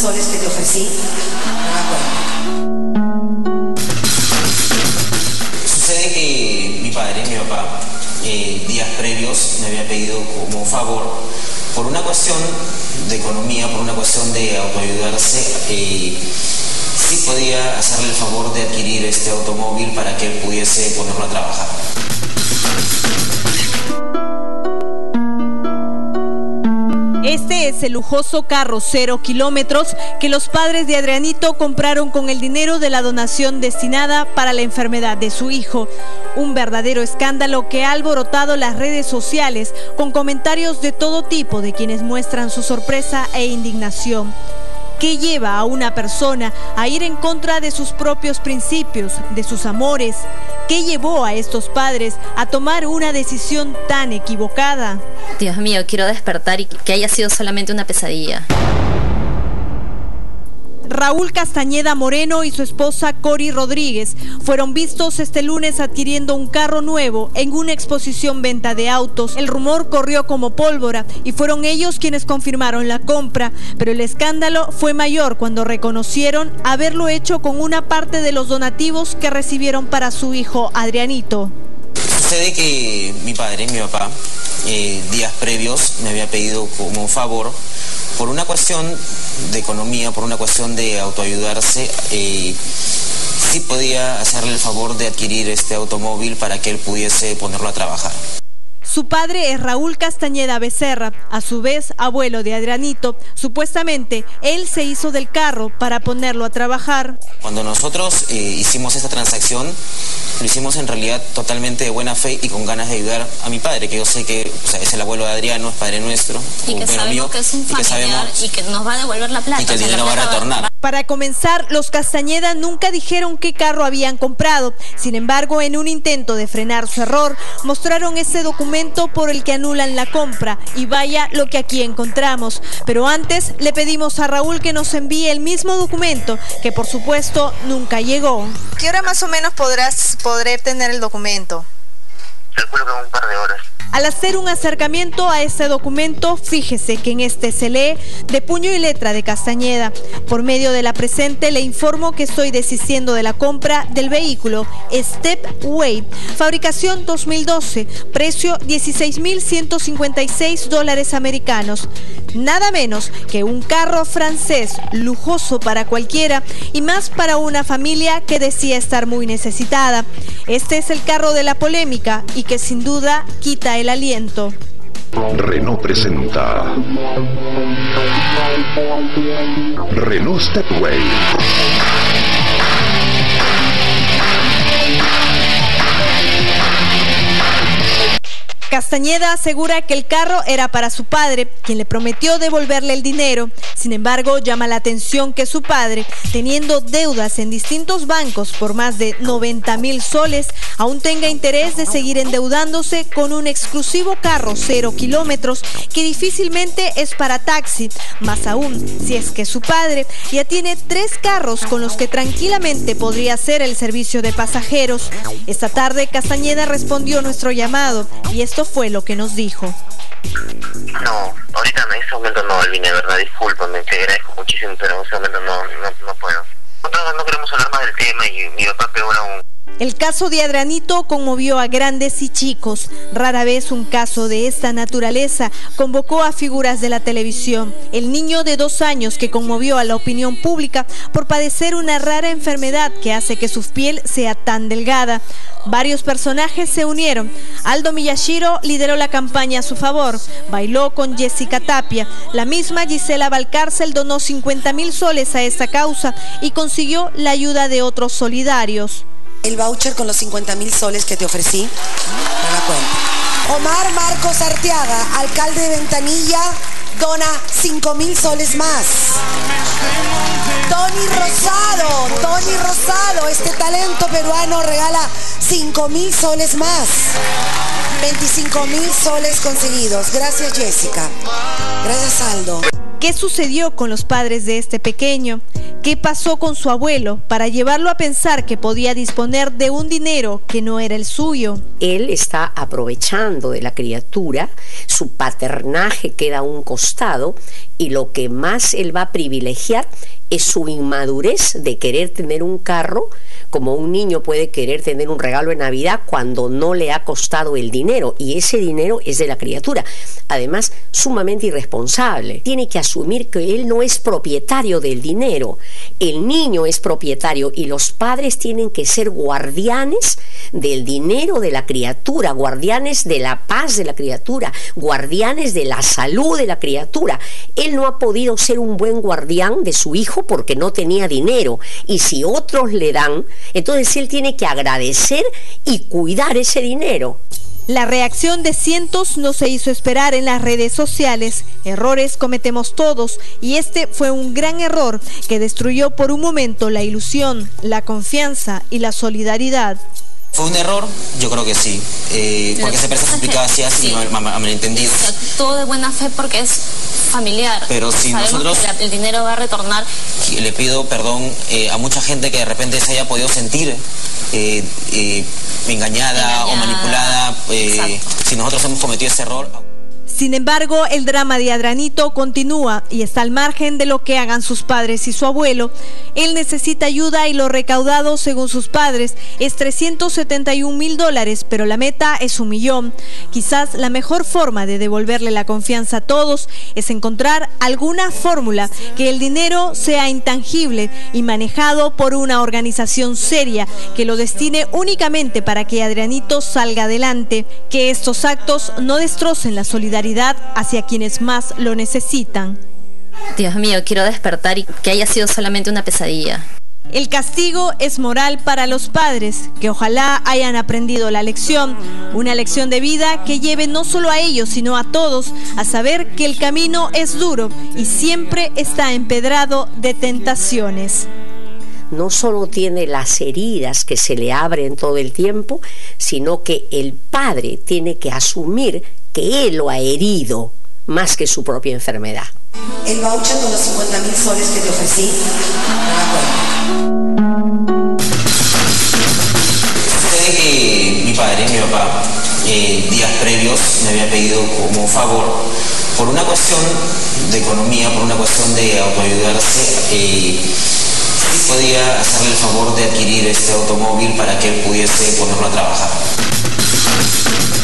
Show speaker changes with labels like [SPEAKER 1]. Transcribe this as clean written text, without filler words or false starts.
[SPEAKER 1] soles que te ofrecí, no me acuerdo.
[SPEAKER 2] Sucede que mi papá, días previos me había pedido como favor, por una cuestión de economía, por una cuestión de autoayudarse, sí podía hacerle el favor de adquirir este automóvil para que él pudiese ponerlo a trabajar.
[SPEAKER 3] Este es el lujoso carro 0 kilómetros que los padres de Adrianito compraron con el dinero de la donación destinada para la enfermedad de su hijo. Un verdadero escándalo que ha alborotado las redes sociales con comentarios de todo tipo de quienes muestran su sorpresa e indignación. ¿Qué lleva a una persona a ir en contra de sus propios principios, de sus amores? ¿Qué llevó a estos padres a tomar una decisión tan equivocada?
[SPEAKER 4] Dios mío, quiero despertar y que haya sido solamente una pesadilla.
[SPEAKER 3] Raúl Castañeda Moreno y su esposa Cori Rodríguez fueron vistos este lunes adquiriendo un carro nuevo en una exposición venta de autos. El rumor corrió como pólvora y fueron ellos quienes confirmaron la compra, pero el escándalo fue mayor cuando reconocieron haberlo hecho con una parte de los donativos que recibieron para su hijo Adrianito.
[SPEAKER 2] Sucede que mi papá, días previos me había pedido como favor, por una cuestión de economía, por una cuestión de autoayudarse, sí podía hacerle el favor de adquirir este automóvil para que él pudiese ponerlo a trabajar.
[SPEAKER 3] Su padre es Raúl Castañeda Becerra, a su vez abuelo de Adrianito. Supuestamente, él se hizo del carro para ponerlo a trabajar.
[SPEAKER 2] Cuando nosotros hicimos esta transacción, lo hicimos en realidad totalmente de buena fe y con ganas de ayudar a mi padre, que yo sé que es el abuelo de Adriano, es padre nuestro.
[SPEAKER 4] Y que sabemos que es un familiar y que nos va a devolver la plata.
[SPEAKER 2] Y que el dinero va a retornar.
[SPEAKER 3] Para comenzar, los Castañeda nunca dijeron qué carro habían comprado. Sin embargo, en un intento de frenar su error, mostraron ese documento por el que anulan la compra. Y vaya lo que aquí encontramos. Pero antes, le pedimos a Raúl que nos envíe el mismo documento, que por supuesto nunca llegó.
[SPEAKER 5] ¿Qué hora más o menos podré tener el documento?
[SPEAKER 2] Calculo que en un par de horas.
[SPEAKER 3] Al hacer un acercamiento a este documento, fíjese que en este se lee de puño y letra de Castañeda. Por medio de la presente le informo que estoy desistiendo de la compra del vehículo Stepway, fabricación 2012, precio $16.156 americanos. Nada menos que un carro francés lujoso para cualquiera y más para una familia que decía estar muy necesitada. Este es el carro de la polémica y que sin duda quita el aliento.
[SPEAKER 6] Renault presenta Renault Stepway.
[SPEAKER 3] Castañeda asegura que el carro era para su padre, quien le prometió devolverle el dinero. Sin embargo, llama la atención que su padre, teniendo deudas en distintos bancos por más de 90.000 soles, aún tenga interés de seguir endeudándose con un exclusivo carro 0 kilómetros que difícilmente es para taxi. Más aún, si es que su padre ya tiene 3 carros con los que tranquilamente podría hacer el servicio de pasajeros. Esta tarde Castañeda respondió nuestro llamado y esto fue lo que nos dijo.
[SPEAKER 2] No, ahorita en ese momento no, Alvin, de verdad, discúlpame, te agradezco muchísimo, pero en ese momento no puedo. No queremos hablar más del tema y mi papá peor aún.
[SPEAKER 3] El caso de Adrianito conmovió a grandes y chicos. Rara vez un caso de esta naturaleza convocó a figuras de la televisión. El niño de 2 años que conmovió a la opinión pública por padecer una rara enfermedad que hace que su piel sea tan delgada. Varios personajes se unieron. Aldo Miyashiro lideró la campaña a su favor. Bailó con Jessica Tapia. La misma Gisela Valcárcel donó 50.000 soles a esta causa y consiguió la ayuda de otros solidarios.
[SPEAKER 1] El voucher con los 50.000 soles que te ofrecí, no la cuenta. Omar Marcos Arteaga, alcalde de Ventanilla, dona 5.000 soles más. Tony Rosado, este talento peruano regala 5.000 soles más. 25.000 soles conseguidos. Gracias, Jessica. Gracias, Aldo.
[SPEAKER 3] ¿Qué sucedió con los padres de este pequeño? ¿Qué pasó con su abuelo para llevarlo a pensar que podía disponer de un dinero que no era el suyo?
[SPEAKER 7] Él está aprovechando de la criatura, su paternaje queda a un costado y lo que más él va a privilegiar es su inmadurez de querer tener un carro, como un niño puede querer tener un regalo de Navidad cuando no le ha costado el dinero, y ese dinero es de la criatura. Además, sumamente irresponsable. Tiene que asumir que él no es propietario del dinero, el niño es propietario, y los padres tienen que ser guardianes del dinero de la criatura, guardianes de la paz de la criatura, guardianes de la salud de la criatura. Él no ha podido ser un buen guardián de su hijo porque no tenía dinero, y si otros le dan, entonces él tiene que agradecer y cuidar ese dinero.
[SPEAKER 3] La reacción de cientos no se hizo esperar en las redes sociales. Errores cometemos todos, y este fue un gran error que destruyó por un momento la ilusión, la confianza y la solidaridad.
[SPEAKER 2] ¿Fue un error? Yo creo que sí, porque se presta suspicacias y malentendidos.
[SPEAKER 4] Se actuó de buena fe porque es familiar.
[SPEAKER 2] Pero si nosotros...
[SPEAKER 4] el dinero va a retornar.
[SPEAKER 2] Le pido perdón a mucha gente que de repente se haya podido sentir engañada o manipulada, si nosotros hemos cometido ese error.
[SPEAKER 3] Sin embargo, el drama de Adrianito continúa y está al margen de lo que hagan sus padres y su abuelo. Él necesita ayuda y lo recaudado, según sus padres, es $371,000, pero la meta es $1 millón. Quizás la mejor forma de devolverle la confianza a todos es encontrar alguna fórmula que el dinero sea intangible y manejado por una organización seria que lo destine únicamente para que Adrianito salga adelante, que estos actos no destrocen la solidaridad hacia quienes más lo necesitan.
[SPEAKER 4] Dios mío, quiero despertar y que haya sido solamente una pesadilla.
[SPEAKER 3] El castigo es moral para los padres, que ojalá hayan aprendido la lección, una lección de vida que lleve no solo a ellos, sino a todos, a saber que el camino es duro y siempre está empedrado de tentaciones.
[SPEAKER 7] No solo tiene las heridas que se le abren todo el tiempo, sino que el padre tiene que asumir que él lo ha herido más que su propia enfermedad.
[SPEAKER 1] El voucher con los 50.000 soles que te ofrecí,
[SPEAKER 2] Sucede que mi padre, mi papá, días previos me había pedido como favor, por una cuestión de economía, por una cuestión de autoayudarse, si podía hacerle el favor de adquirir este automóvil para que él pudiese ponerlo a trabajar.